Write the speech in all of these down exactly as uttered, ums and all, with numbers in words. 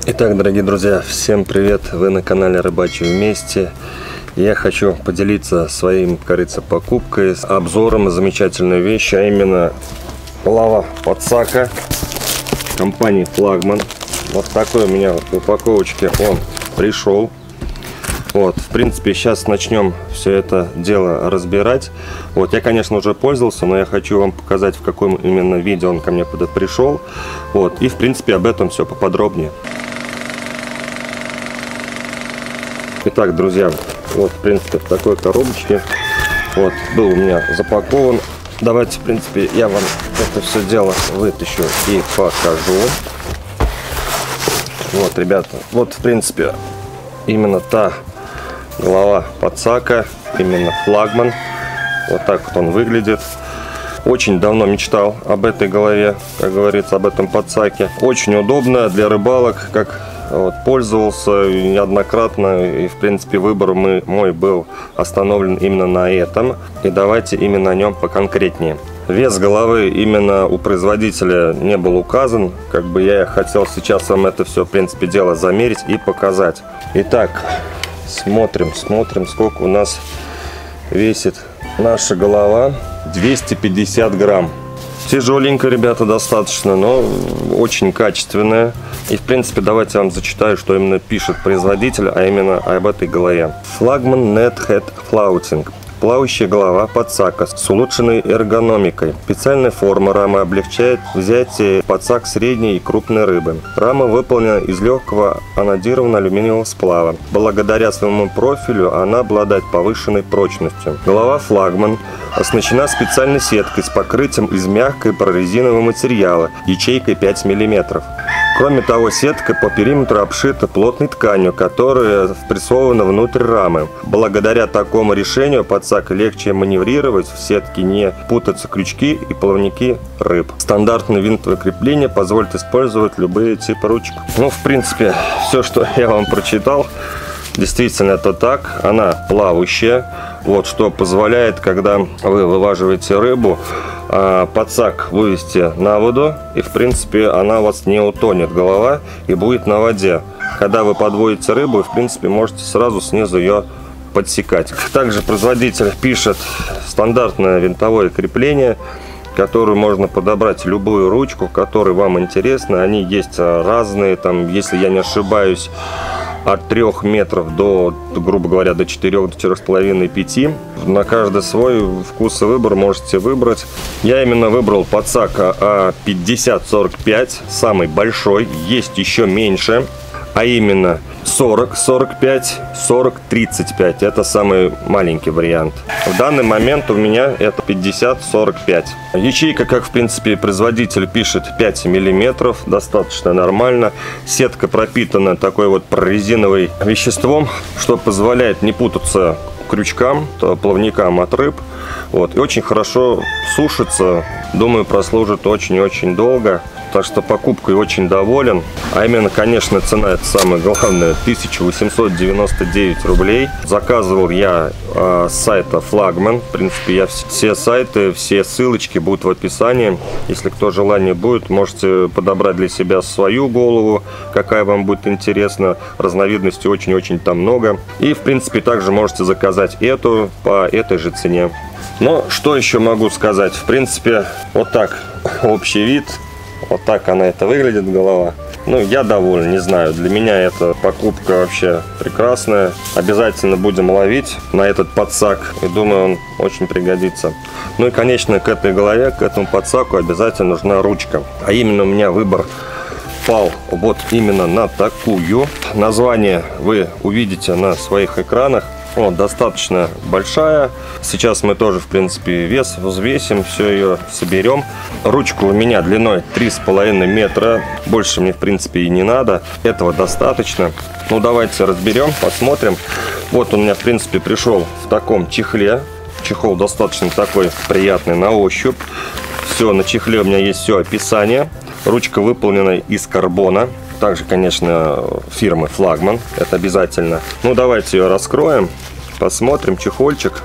Итак, дорогие друзья, всем привет! Вы на канале Рыбачим вместе. Я хочу поделиться своим, как говорится, покупкой, с обзором замечательной вещи, а именно лава подсака компании Флагман. Вот такой у меня в упаковочке он пришел. Вот, в принципе, сейчас начнем все это дело разбирать. Вот, я, конечно, уже пользовался, но я хочу вам показать, в каком именно виде он ко мне куда пришел. Вот, и, в принципе, об этом все поподробнее. Итак, друзья, вот, в принципе, в такой коробочке. Вот, был у меня запакован. Давайте, в принципе, я вам это все дело вытащу и покажу. Вот, ребята, вот, в принципе, именно та голова подсака, именно Флагман. Вот так вот он выглядит. Очень давно мечтал об этой голове, как говорится, об этом подсаке. Очень удобно для рыбалок, как вот, пользовался неоднократно. И, в принципе, выбор мы, мой был остановлен именно на этом. И давайте именно о нем поконкретнее. Вес головы именно у производителя не был указан. Как бы я хотел сейчас вам это все, в принципе, дело замерить и показать. Итак, смотрим, смотрим, сколько у нас весит наша голова. двести пятьдесят грамм. Тяжеленько, ребята, достаточно, но очень качественная. И, в принципе, давайте я вам зачитаю, что именно пишет производитель, а именно об этой голове. Флагман Net Head Floating. Плавающая голова подсака с улучшенной эргономикой. Специальная форма рамы облегчает взятие подсак средней и крупной рыбы. Рама выполнена из легкого анодированного алюминиевого сплава. Благодаря своему профилю она обладает повышенной прочностью. Голова Флагман оснащена специальной сеткой с покрытием из мягкой прорезинового материала, ячейкой пять миллиметров. Кроме того, сетка по периметру обшита плотной тканью, которая впрессована внутрь рамы. Благодаря такому решению подсак легче маневрировать, в сетке не путаются крючки и плавники рыб. Стандартное винтовое крепление позволит использовать любые типы ручек. Ну, в принципе, все, что я вам прочитал, действительно это так. Она плавающая, вот, что позволяет, когда вы вываживаете рыбу, подсак вывести на воду, и, в принципе, она у вас не утонет, голова, и будет на воде. Когда вы подводите рыбу, в принципе, можете сразу снизу ее подсекать. Также производитель пишет стандартное винтовое крепление, которую можно подобрать любую ручку, которая вам интересна. Они есть разные, там, если я не ошибаюсь, от трёх метров до, грубо говоря, до четырёх, до четырёх с половиной, пяти. На каждый свой вкус и выбор можете выбрать. Я именно выбрал подсак пятьдесят сорок пять, самый большой. Есть еще меньше, а именно сорок сорок пять, сорок тридцать пять. Это самый маленький вариант. В данный момент у меня это пятьдесят сорок пять. Ячейка, как в принципе производитель пишет, пять миллиметров. Достаточно нормально. Сетка пропитана такой вот прорезиновым веществом, что позволяет не путаться крючкам, плавникам от рыб. Вот. И очень хорошо сушится. Думаю, прослужит очень-очень долго. Так что покупкой очень доволен. А именно, конечно, цена, это самое главное, тысяча восемьсот девяносто девять рублей. Заказывал я э, с сайта Флагман. В принципе, я все сайты, все ссылочки будут в описании. Если кто желание будет, можете подобрать для себя свою голову, какая вам будет интересна. Разновидностей очень-очень там много. И, в принципе, также можете заказать эту по этой же цене. Но что еще могу сказать? В принципе, вот так общий вид. Вот так она это выглядит, голова. Ну, я доволен, не знаю. Для меня эта покупка вообще прекрасная. Обязательно будем ловить на этот подсак. И думаю, он очень пригодится. Ну и, конечно, к этой голове, к этому подсаку обязательно нужна ручка. А именно у меня выбор пал вот именно на такую. Название вы увидите на своих экранах. Вот, достаточно большая. Сейчас мы тоже, в принципе, вес взвесим, все ее соберем. Ручка у меня длиной три с половиной метра. Больше мне, в принципе, и не надо. Этого достаточно. Ну, давайте разберем, посмотрим. Вот он у меня, в принципе, пришел в таком чехле. Чехол достаточно такой приятный на ощупь. Все, на чехле у меня есть все описание. Ручка выполнена из карбона. Также, конечно, фирмы Флагман. Это обязательно. Ну, давайте ее раскроем. Посмотрим чехольчик,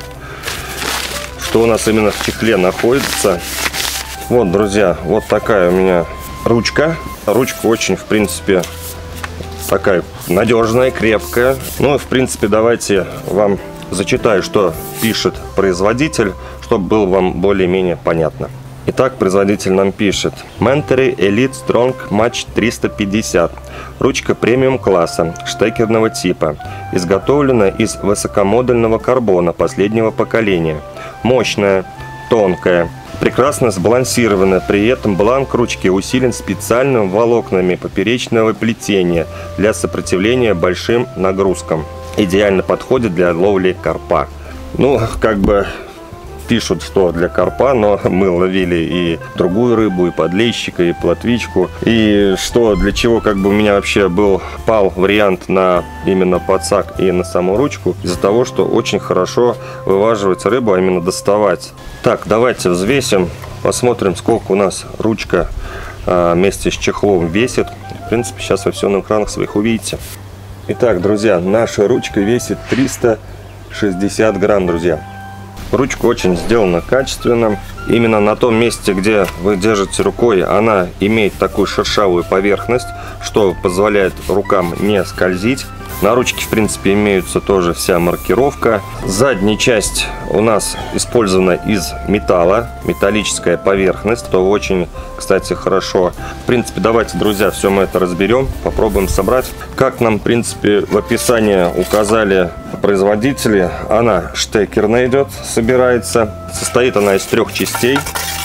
что у нас именно в чехле находится. Вот, друзья, вот такая у меня ручка. Ручка очень, в принципе, такая надежная, крепкая. Ну и в принципе давайте вам зачитаю, что пишет производитель, чтобы было вам более-менее понятно. Итак, производитель нам пишет: Mantaray Elite Strong Match триста пятьдесят. Ручка премиум класса, штекерного типа. Изготовлена из высокомодульного карбона последнего поколения. Мощная, тонкая, прекрасно сбалансирована. При этом бланк ручки усилен специальными волокнами поперечного плетения для сопротивления большим нагрузкам. Идеально подходит для ловли карпа. Ну, как бы пишут, что для карпа, но мы ловили и другую рыбу, и подлещика, и плотвичку. И что, для чего как бы у меня вообще был пал вариант на именно подсак и на саму ручку, из-за того, что очень хорошо вываживать рыбу, а именно доставать. Так, давайте взвесим, посмотрим, сколько у нас ручка а, вместе с чехлом весит. В принципе, сейчас вы все на экранах своих увидите. Итак, друзья, наша ручка весит триста шестьдесят грамм, друзья. Ручка очень сделана качественно. Именно на том месте, где вы держите рукой, она имеет такую шершавую поверхность, что позволяет рукам не скользить. На ручке, в принципе, имеются тоже вся маркировка. Задняя часть у нас использована из металла, металлическая поверхность, что очень, кстати, хорошо. В принципе, давайте, друзья, все мы это разберем, попробуем собрать. Как нам, в принципе, в описании указали производители, она штекерная идет, собирается. Состоит она из трех частей.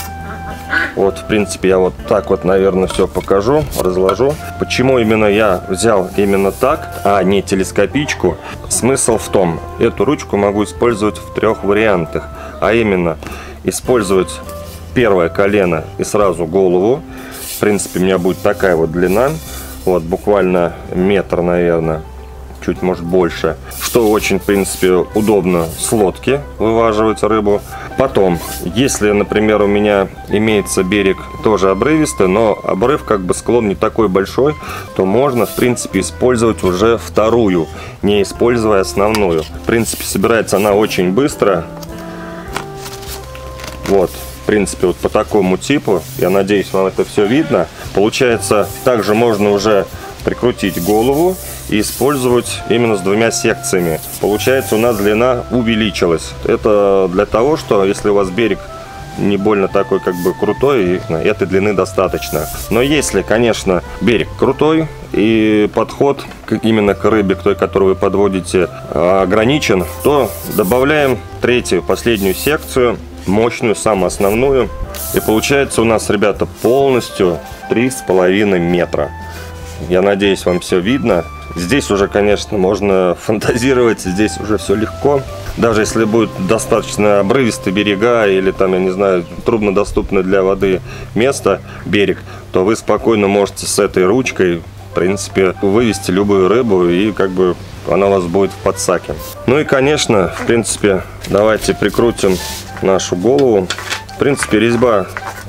Вот, в принципе, я вот так вот, наверное, все покажу, разложу. Почему именно я взял именно так, а не телескопичку? Смысл в том, эту ручку могу использовать в трех вариантах. А именно, использовать первое колено и сразу голову. В принципе, у меня будет такая вот длина. Вот, буквально метр, наверное. Чуть, может, больше. Что очень, в принципе, удобно с лодки вываживать рыбу. Потом, если, например, у меня имеется берег тоже обрывистый, но обрыв как бы склон не такой большой, то можно, в принципе, использовать уже вторую, не используя основную. В принципе, собирается она очень быстро. Вот, в принципе, вот по такому типу. Я надеюсь, вам это все видно. Получается, также можно уже прикрутить голову и использовать именно с двумя секциями. Получается, у нас длина увеличилась. Это для того, что если у вас берег не больно такой как бы крутой, этой длины достаточно. Но если, конечно, берег крутой и подход именно к рыбе, к той, которую вы подводите, ограничен, то добавляем третью, последнюю секцию, мощную, самую основную. И получается у нас, ребята, полностью три с половиной метра. Я надеюсь, вам все видно. Здесь уже, конечно, можно фантазировать, здесь уже все легко. Даже если будет достаточно обрывистые берега или там, я не знаю, труднодоступно для воды место, берег, то вы спокойно можете с этой ручкой, в принципе, вывести любую рыбу, и как бы она у вас будет в подсаке. Ну и, конечно, в принципе, давайте прикрутим нашу голову. В принципе, резьба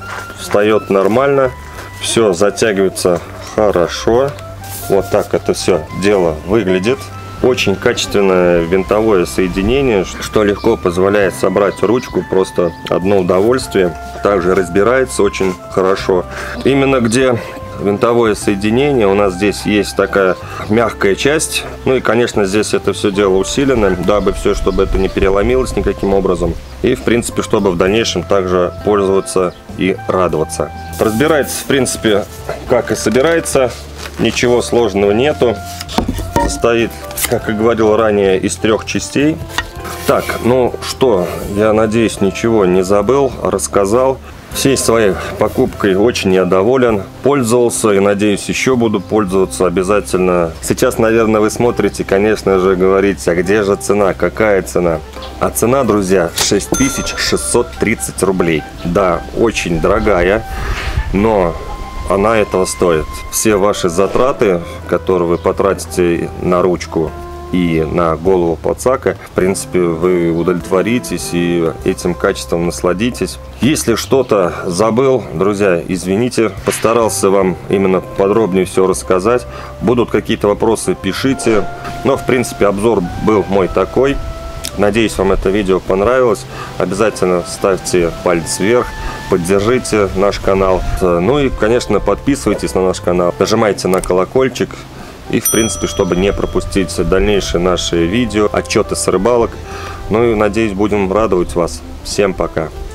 встает нормально, все затягивается хорошо. Вот так это все дело выглядит. Очень качественное винтовое соединение, что легко позволяет собрать ручку, просто одно удовольствие. Также разбирается очень хорошо. Именно где винтовое соединение, у нас здесь есть такая мягкая часть. Ну и, конечно, здесь это все дело усилено, дабы все, чтобы это не переломилось никаким образом. И, в принципе, чтобы в дальнейшем также пользоваться и радоваться. Разбирается, в принципе, как и собирается. Ничего сложного нету. Состоит, как и говорил ранее, из трех частей. Так, ну что, я надеюсь, ничего не забыл, рассказал. Всей своей покупкой очень я доволен. Пользовался и, надеюсь, еще буду пользоваться обязательно. Сейчас, наверное, вы смотрите, конечно же, говорите, а где же цена, какая цена? А цена, друзья, шесть тысяч шестьсот тридцать рублей. Да, очень дорогая, но она этого стоит. Все ваши затраты, которые вы потратите на ручку и на голову подсака, в принципе, вы удовлетворитесь и этим качеством насладитесь. Если что-то забыл, друзья, извините, постарался вам именно подробнее все рассказать. Будут какие-то вопросы, пишите. Но, в принципе, обзор был мой такой. Надеюсь, вам это видео понравилось. Обязательно ставьте палец вверх, поддержите наш канал. Ну и, конечно, подписывайтесь на наш канал, нажимайте на колокольчик. И, в принципе, чтобы не пропустить дальнейшие наши видео, отчеты с рыбалок. Ну и, надеюсь, будем радовать вас. Всем пока!